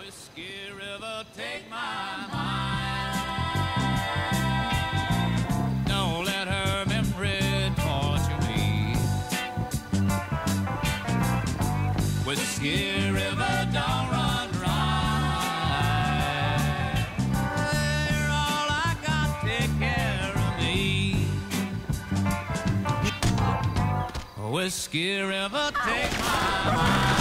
Whiskey River, take my mind. Don't let her memory torture me. Whiskey River, don't run dry. You're all I got, take care of me. Whiskey River, take my mind.